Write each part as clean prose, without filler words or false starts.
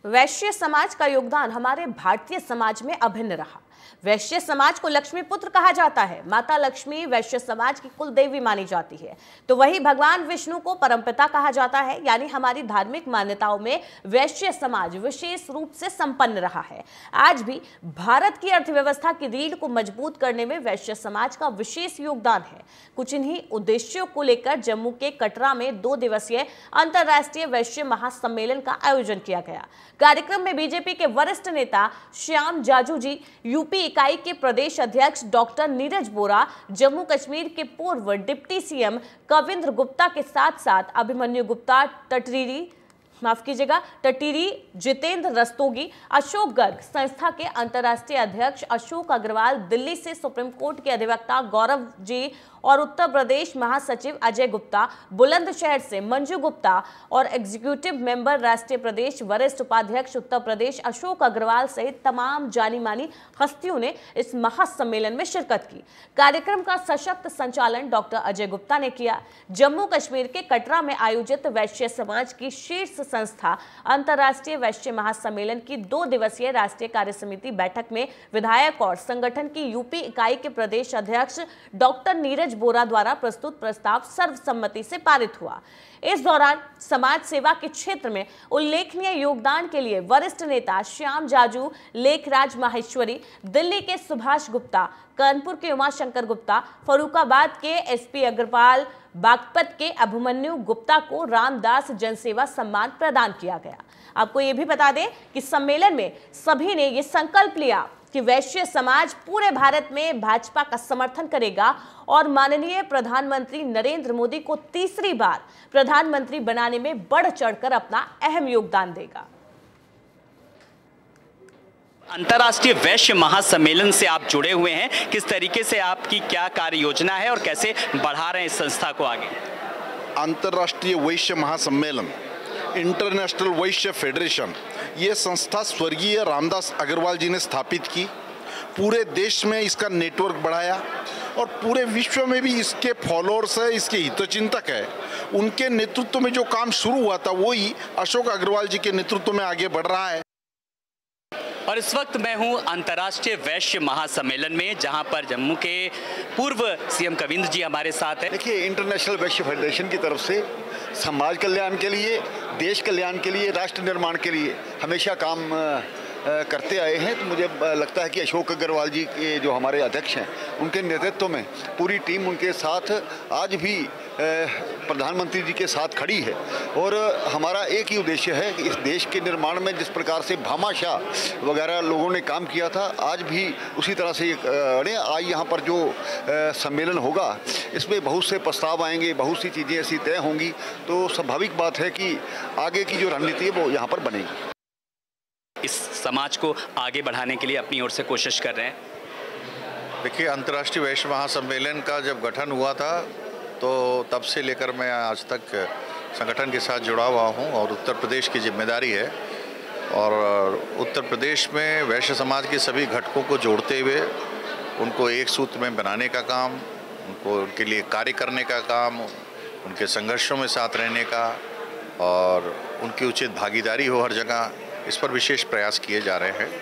वैश्य समाज का योगदान हमारे भारतीय समाज में अभिन्न रहा। वैश्य समाज को लक्ष्मी पुत्र कहा जाता है। माता लक्ष्मी वैश्य समाज की कुल देवी मानी जाती है, तो वही भगवान विष्णु को परमपिता कहा जाता है। यानी हमारी धार्मिक मान्यताओं में वैश्य समाज विशेष रूप से संपन्न रहा है। आज भी भारत की अर्थव्यवस्था की रीढ़ को मजबूत करने में वैश्य समाज का विशेष योगदान है। कुछ इन्हीं उद्देश्यों को लेकर जम्मू के कटरा में 2 दिवसीय अंतर्राष्ट्रीय वैश्य महासम्मेलन का आयोजन किया गया। कार्यक्रम में बीजेपी के वरिष्ठ नेता श्याम जाजू जी, यूपी इकाई के प्रदेश अध्यक्ष डॉक्टर नीरज बोरा, जम्मू कश्मीर के पूर्व डिप्टी सीएम कविंद्र गुप्ता के साथ साथ अभिमन्यु गुप्ता, टटीरी, जितेंद्र रस्तोगी, अशोक गर्ग संस्था के अंतर्राष्ट्रीय अध्यक्ष अशोक अग्रवाल, दिल्ली से सुप्रीम कोर्ट के अधिवक्ता गौरव जी और उत्तर प्रदेश महासचिव अजय गुप्ता, बुलंदशहर से मंजू गुप्ता और एग्जीक्यूटिव मेंबर राष्ट्रीय प्रदेश वरिष्ठ उपाध्यक्ष उत्तर प्रदेश अशोक अग्रवाल सहित तमाम जानी मानी हस्तियों ने इस महासम्मेलन में शिरकत की। कार्यक्रम का सशक्त संचालन डॉक्टर अजय गुप्ता ने किया। जम्मू कश्मीर के कटरा में आयोजित वैश्य समाज की शीर्ष संस्था अंतर्राष्ट्रीय वैश्य महासम्मेलन की 2 दिवसीय राष्ट्रीय कार्यसमिति बैठक में विधायक और संगठन की यूपी इकाई के प्रदेश अध्यक्ष डॉक्टर नीरज बोरा द्वारा प्रस्तुत प्रस्ताव सर्वसम्मति से पारित हुआ। इस दौरान समाज सेवा के क्षेत्र में उल्लेखनीय योगदान के लिए वरिष्ठ नेता श्याम जाजू, लेखराज माहेश्वरी, दिल्ली के सुभाष गुप्ता, कानपुर के उमाशंकर गुप्ता, फरुखाबाद के एसपी अग्रवाल, बागपत के अभिमन्यु गुप्ता को रामदास जनसेवा सम्मान प्रदान किया गया। आपको ये भी बता दें कि सम्मेलन में सभी ने ये संकल्प लिया कि वैश्य समाज पूरे भारत में भाजपा का समर्थन करेगा और माननीय प्रधानमंत्री नरेंद्र मोदी को तीसरी बार प्रधानमंत्री बनाने में बढ़ चढ़कर अपना अहम योगदान देगा। अंतर्राष्ट्रीय वैश्य महासम्मेलन से आप जुड़े हुए हैं, किस तरीके से आपकी क्या कार्य योजना है और कैसे बढ़ा रहे हैं इस संस्था को आगे? अंतर्राष्ट्रीय वैश्य महासम्मेलन, इंटरनेशनल वैश्य फेडरेशन, ये संस्था स्वर्गीय रामदास अग्रवाल जी ने स्थापित की। पूरे देश में इसका नेटवर्क बढ़ाया और पूरे विश्व में भी इसके फॉलोअर्स है, इसके हितचिंतक है। उनके नेतृत्व में जो काम शुरू हुआ था वही अशोक अग्रवाल जी के नेतृत्व में आगे बढ़ रहा है। और इस वक्त मैं हूं अंतर्राष्ट्रीय वैश्य महासम्मेलन में, जहां पर जम्मू के पूर्व सीएम कविंद्र जी हमारे साथ हैं। देखिए, इंटरनेशनल वैश्य फेडरेशन की तरफ से समाज कल्याण के लिए, देश कल्याण के लिए, राष्ट्र निर्माण के लिए हमेशा काम करते आए हैं। तो मुझे लगता है कि अशोक अग्रवाल जी के जो हमारे अध्यक्ष हैं, उनके नेतृत्व में पूरी टीम उनके साथ आज भी प्रधानमंत्री जी के साथ खड़ी है। और हमारा एक ही उद्देश्य है कि इस देश के निर्माण में जिस प्रकार से भामाशाह वगैरह लोगों ने काम किया था, आज भी उसी तरह से अड़े। आज यहाँ पर जो सम्मेलन होगा, इसमें बहुत से प्रस्ताव आएंगे, बहुत सी चीज़ें ऐसी तय होंगी। तो स्वाभाविक बात है कि आगे की जो रणनीति है वो यहाँ पर बनेगी। इस समाज को आगे बढ़ाने के लिए अपनी ओर से कोशिश कर रहे हैं। देखिए, अंतर्राष्ट्रीय वैश्य महासम्मेलन का जब गठन हुआ था तो तब से लेकर मैं आज तक संगठन के साथ जुड़ा हुआ हूं और उत्तर प्रदेश की जिम्मेदारी है। और उत्तर प्रदेश में वैश्य समाज के सभी घटकों को जोड़ते हुए उनको एक सूत्र में बनाने का काम, उनके लिए कार्य करने का काम, उनके संघर्षों में साथ रहने का और उनकी उचित भागीदारी हो हर जगह, इस पर विशेष प्रयास किए जा रहे हैं।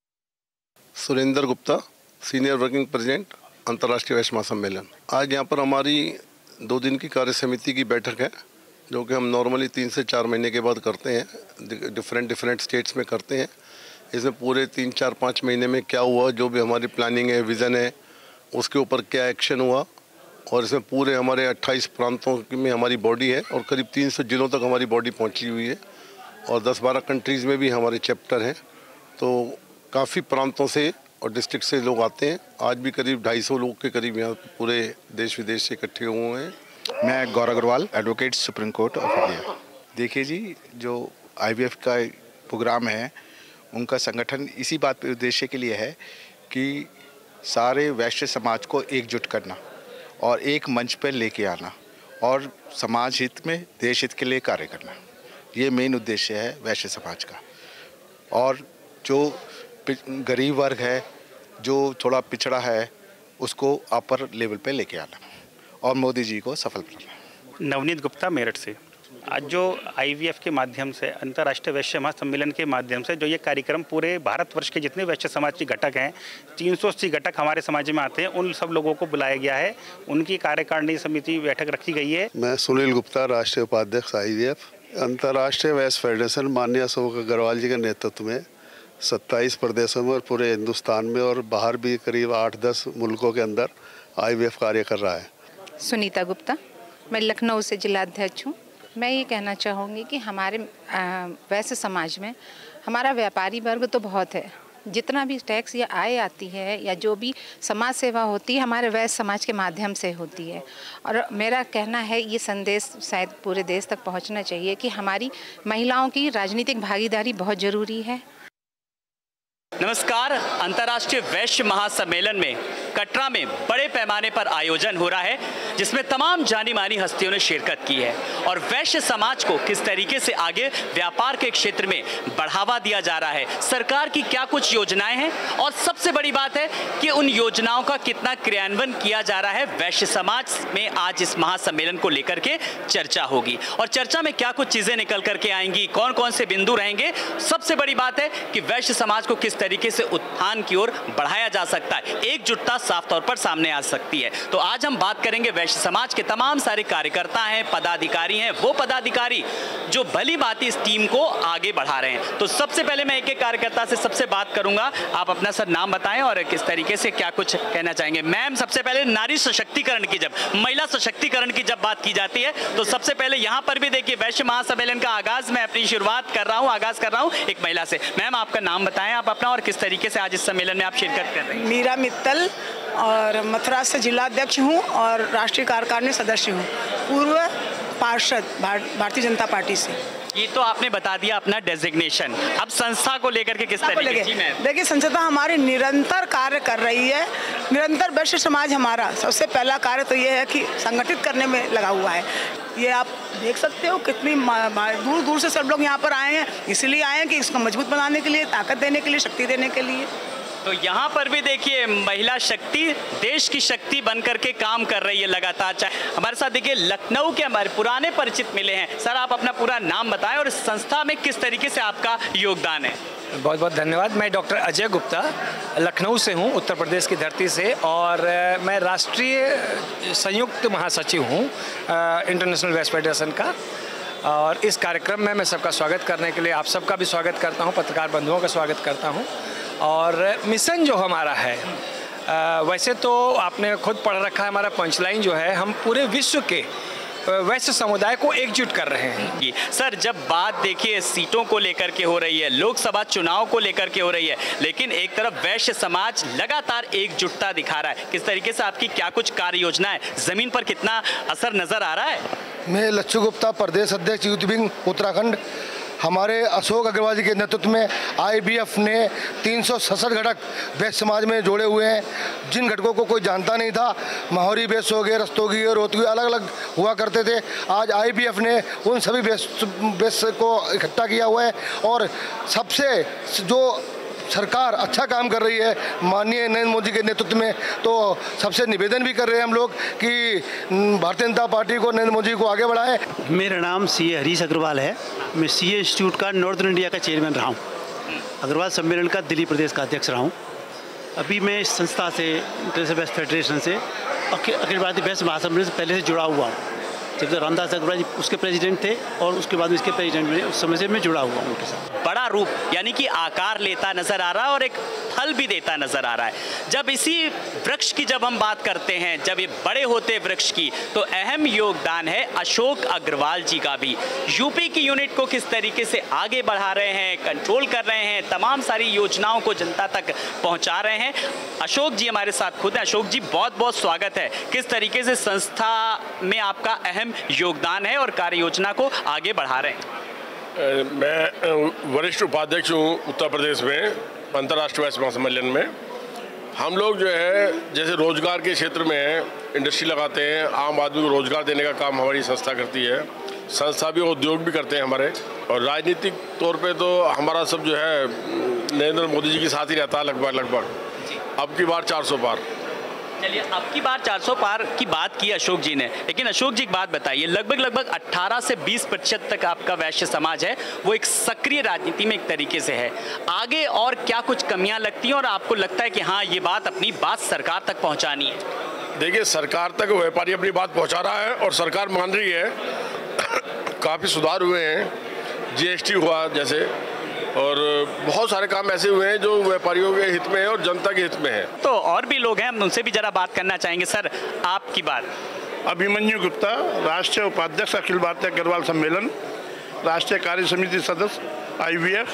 Surendra Gupta, senior working president, अंतर्राष्ट्रीय वैश्य महासम्मेलन। आज यहाँ पर हमारी 2 दिन की कार्य समिति की बैठक है, जो कि हम नॉर्मली 3 से 4 महीने के बाद करते हैं। डिफरेंट स्टेट्स में करते हैं। इसमें पूरे 3, 4, 5 महीने में क्या हुआ, जो भी हमारी प्लानिंग है, विज़न है, उसके ऊपर क्या एक्शन हुआ। और इसमें पूरे हमारे 28 प्रांतों में हमारी बॉडी है और करीब 300 जिलों तक हमारी बॉडी पहुँची हुई है और 10-12 कंट्रीज़ में भी हमारे चैप्टर हैं। तो काफ़ी प्रांतों से और डिस्ट्रिक्ट से लोग आते हैं। आज भी करीब 250 लोग के करीब यहाँ पूरे देश विदेश से इकट्ठे हुए हैं। मैं Gaurav Agarwal, advocate supreme court of India. देखिए जी, जो IVF का प्रोग्राम है, उनका संगठन इसी बात पे उद्देश्य के लिए है कि सारे वैश्य समाज को एकजुट करना और एक मंच पर लेके आना और समाज हित में, देश हित के लिए कार्य करना। ये मेन उद्देश्य है वैश्य समाज का। और जो गरीब वर्ग है, जो थोड़ा पिछड़ा है, उसको अपर लेवल पे लेके आना और मोदी जी को सफल बनाना। नवनीत गुप्ता, मेरठ से। आज जो IVF के माध्यम से, अंतर्राष्ट्रीय वैश्य महासम्मेलन के माध्यम से जो ये कार्यक्रम पूरे भारतवर्ष के जितने वैश्य समाज के घटक हैं, 380 घटक हमारे समाज में आते हैं, उन सब लोगों को बुलाया गया है। उनकी कार्यकारिणी समिति बैठक रखी गई है। मैं सुनील गुप्ता, राष्ट्रीय उपाध्यक्ष IVF। अंतर्राष्ट्रीय वैश्य फेडरेशन माननीय अशोक अग्रवाल जी के नेतृत्व में 27 प्रदेशों में और पूरे हिंदुस्तान में और बाहर भी करीब 8-10 मुल्कों के अंदर IVF कार्य कर रहा है। सुनीता गुप्ता, मैं लखनऊ से जिला अध्यक्ष हूँ। मैं ये कहना चाहूँगी कि हमारे वैश्य समाज में हमारा व्यापारी वर्ग तो बहुत है। जितना भी टैक्स या आय आती है या जो भी समाज सेवा होती है हमारे वैश्य समाज के माध्यम से होती है। और मेरा कहना है ये संदेश शायद पूरे देश तक पहुंचना चाहिए कि हमारी महिलाओं की राजनीतिक भागीदारी बहुत ज़रूरी है। नमस्कार। अंतर्राष्ट्रीय वैश्य महासम्मेलन में कटरा में बड़े पैमाने पर आयोजन हो रहा है, जिसमें तमाम जानी मानी हस्तियों ने शिरकत की है और वैश्य समाज को किस तरीके से आगे व्यापार के क्षेत्र में बढ़ावा दिया जा रहा है, सरकार की क्या कुछ योजनाएं हैं और सबसे बड़ी बात है कि उन योजनाओं का कितना क्रियान्वयन किया जा रहा है। वैश्य समाज में आज इस महासम्मेलन को लेकर के चर्चा होगी और चर्चा में क्या कुछ चीजें निकल करके आएंगी, कौन कौन से बिंदु रहेंगे। सबसे बड़ी बात है कि वैश्य समाज को किस तरीके से उत्थान की ओर बढ़ाया जा सकता है, एकजुटता साफ तौर पर सामने आ सकती है। तो आज हम बात करेंगे वैश्य समाज के तमाम सारे कार्यकर्ता हैं, पदाधिकारी हैं, वो पदाधिकारी जो भली भांति इस टीम को आगे बढ़ा रहे हैं। तो सबसे पहले मैं एक एक कार्यकर्ता से सबसे बात करूंगा। आप अपना सर नाम बताएं और किस तरीके से क्या कुछ कहना चाहेंगे। मैम, सबसे पहले नारी सशक्तिकरण की, जब महिला सशक्तिकरण की जब बात की जाती है तो सबसे पहले यहाँ पर भी देखिए वैश्य महासम्मेलन का आगाज मैं अपनी शुरुआत कर रहा हूँ एक महिला से। मैम, आपका नाम बताएं आप अपना और किस तरीके से आज इस सम्मेलन में आप शिरकत कर रहे हैं। मीरा मित्तल और मथुरा से जिला अध्यक्ष हूँ और राष्ट्रीय कार्यकारिणी सदस्य हूँ, पूर्व पार्षद भारतीय जनता पार्टी से। ये तो आपने बता दिया अपना डेजिग्नेशन, अब संस्था को लेकर के किस तरीके से? देखिए, संस्था हमारी निरंतर कार्य कर रही है। निरंतर वैश्य समाज हमारा सबसे पहला कार्य तो ये है कि संगठित करने में लगा हुआ है। ये आप देख सकते हो कितनी दूर दूर से सब लोग यहाँ पर आए हैं, इसलिए आए हैं कि इसको मजबूत बनाने के लिए, ताकत देने के लिए, शक्ति देने के लिए। तो यहाँ पर भी देखिए महिला शक्ति देश की शक्ति बनकर के काम कर रही है लगातार। हमारे साथ देखिए लखनऊ के हमारे पुराने परिचित मिले हैं। सर, आप अपना पूरा नाम बताएं और इस संस्था में किस तरीके से आपका योगदान है। बहुत बहुत धन्यवाद। मैं डॉक्टर अजय गुप्ता लखनऊ से हूँ, उत्तर प्रदेश की धरती से, और मैं राष्ट्रीय संयुक्त महासचिव हूँ इंटरनेशनल वैश्य फेडरेशन का। और इस कार्यक्रम में मैं सबका स्वागत करने के लिए आप सबका भी स्वागत करता हूँ, पत्रकार बंधुओं का स्वागत करता हूँ। और मिशन जो हमारा है, वैसे तो आपने खुद पढ़ रखा है, हमारा पंचलाइन जो है, हम पूरे विश्व के वैश्य समुदाय को एकजुट कर रहे हैं। सर, जब बात देखिए सीटों को लेकर के हो रही है, लोकसभा चुनाव को लेकर के हो रही है, लेकिन एक तरफ वैश्य समाज लगातार एकजुटता दिखा रहा है, किस तरीके से आपकी क्या कुछ कार्य योजना है, जमीन पर कितना असर नजर आ रहा है? मैं लच्छू गुप्ता, प्रदेश अध्यक्ष यूथ विंग उत्तराखंड। हमारे अशोक अग्रवाल जी के नेतृत्व में IVF ने 367 घटक वैश्य समाज में जोड़े हुए हैं, जिन घटकों को कोई जानता नहीं था। माहौरी वैश्य हो गए, रस्तोगी और रोहतगी अलग अलग हुआ करते थे। आज IVF ने उन सभी वैश्य को इकट्ठा किया हुआ है और सबसे जो सरकार अच्छा काम कर रही है माननीय नरेंद्र मोदी के नेतृत्व में, तो सबसे निवेदन भी कर रहे हैं हम लोग कि भारतीय जनता पार्टी को, नरेंद्र मोदी को आगे बढ़ाएं। मेरा नाम CA हरीश अग्रवाल है। मैं CA इंस्टीट्यूट का नॉर्दर्न इंडिया का चेयरमैन रहा हूँ, अग्रवाल सम्मेलन का दिल्ली प्रदेश का अध्यक्ष रहा हूँ। अभी मैं इस संस्था से, इंटरनेशनल वैश्य फेडरेशन से, अखिल भारतीय वैश्य महासम्मेलन से पहले से जुड़ा हुआ हूँ। जब तक रामदास अग्रवाल जी उसके प्रेसिडेंट थे और उसके बाद इसके प्रेसिडेंट में, उस समय से मैं जुड़ा हुआ हूँ उनके साथ। बड़ा रूप यानी कि आकार लेता नजर आ रहा है और एक फल भी देता नजर आ रहा है। जब इसी वृक्ष की जब हम बात करते हैं, जब ये बड़े होते वृक्ष की, तो अहम योगदान है अशोक अग्रवाल जी का भी। यूपी की यूनिट को किस तरीके से आगे बढ़ा रहे हैं, कंट्रोल कर रहे हैं, तमाम सारी योजनाओं को जनता तक पहुंचा रहे हैं। अशोक जी हमारे साथ खुद हैं। अशोक जी, बहुत बहुत स्वागत है। किस तरीके से संस्था में आपका अहम योगदान है और कार्य योजना को आगे बढ़ा रहे हैं? मैं वरिष्ठ उपाध्यक्ष हूँ उत्तर प्रदेश में अंतर्राष्ट्रीय वैश्य महासम्मेलन में। हम लोग जो है जैसे रोजगार के क्षेत्र में इंडस्ट्री लगाते हैं, आम आदमी को रोजगार देने का काम हमारी संस्था करती है। संस्था भी उद्योग भी करते हैं हमारे। और राजनीतिक तौर पे तो हमारा सब जो है नरेंद्र मोदी जी के साथ ही रहता है लगभग। अब की बार 400 पार। चलिए, अब की बार 400 पार की बात की अशोक जी ने, लेकिन अशोक जी एक बात बताइए, लगभग 18 से 20% तक आपका वैश्य समाज है वो एक सक्रिय राजनीति में एक तरीके से है। आगे और क्या कुछ कमियां लगती हैं और आपको लगता है कि हाँ ये बात अपनी बात सरकार तक पहुंचानी है? देखिए, सरकार तक व्यापारी अपनी बात पहुंचा रहा है और सरकार मान रही है। काफ़ी सुधार हुए हैं, GST हुआ जैसे, और बहुत सारे काम ऐसे हुए हैं जो व्यापारियों के हित में है और जनता के हित में है। तो और भी लोग हैं, हम उनसे भी जरा बात करना चाहेंगे। सर, आपकी बात। अभिमन्यु गुप्ता, राष्ट्रीय उपाध्यक्ष अखिल भारतीय अग्रवाल सम्मेलन, राष्ट्रीय कार्य समिति सदस्य IVF।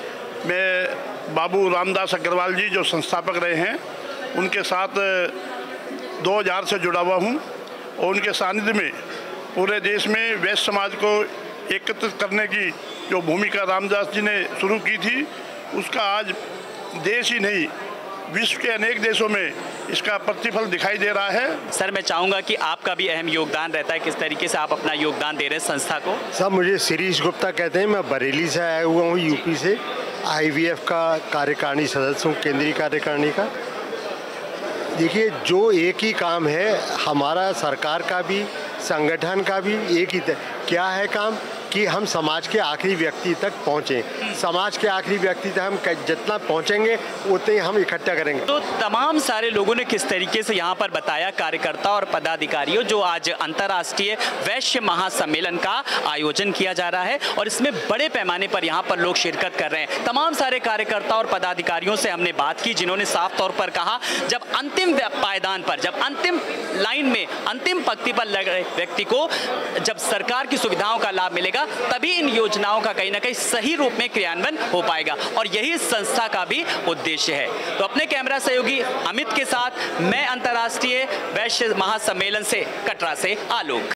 मैं बाबू रामदास अग्रवाल जी जो संस्थापक रहे हैं उनके साथ 2000 से जुड़ा हुआ हूँ और उनके सानिध्य में पूरे देश में वैश्य समाज को एकत्रित करने की जो भूमिका रामदास जी ने शुरू की थी उसका आज देश ही नहीं विश्व के अनेक देशों में इसका प्रतिफल दिखाई दे रहा है। सर, मैं चाहूँगा कि आपका भी अहम योगदान रहता है, किस तरीके से आप अपना योगदान दे रहे हैं संस्था को? सर, मुझे शिरीष गुप्ता कहते हैं, मैं बरेली से आया हुआ हूँ, यूपी से। IVF का कार्यकारिणी सदस्य हूँ, केंद्रीय कार्यकारिणी का। देखिए, जो एक ही काम है हमारा, सरकार का भी संगठन का भी एक ही क्या है काम कि हम समाज के आखिरी व्यक्ति तक पहुँचें। समाज के आखिरी व्यक्ति तक हम जितना पहुँचेंगे उतने हम इकट्ठा करेंगे। तो तमाम सारे लोगों ने किस तरीके से यहाँ पर बताया, कार्यकर्ता और पदाधिकारियों, जो आज अंतर्राष्ट्रीय वैश्य महासम्मेलन का आयोजन किया जा रहा है और इसमें बड़े पैमाने पर यहाँ पर लोग शिरकत कर रहे हैं। तमाम सारे कार्यकर्ता और पदाधिकारियों से हमने बात की, जिन्होंने साफ तौर पर कहा जब अंतिम पायदान पर, जब अंतिम लाइन में, अंतिम पंक्ति पर लग रहे व्यक्ति को जब सरकार की सुविधाओं का लाभ मिलेगा तभी इन योजनाओं का कहीं ना कहीं सही रूप में क्रियान्वयन हो पाएगा और यही संस्था का भी उद्देश्य है। तो अपने कैमरा सहयोगी अमित के साथ मैं अंतर्राष्ट्रीय वैश्य महासम्मेलन से कटरा से आलोक।